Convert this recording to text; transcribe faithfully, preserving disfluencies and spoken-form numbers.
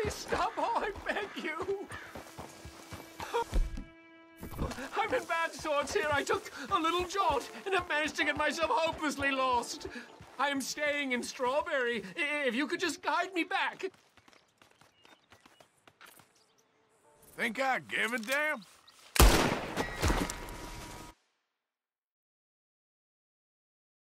Please stop, oh, I beg you. I'm in bad sorts here. I took a little jaunt and have managed to get myself hopelessly lost. I am staying in Strawberry. If you could just guide me back. Think I give a damn?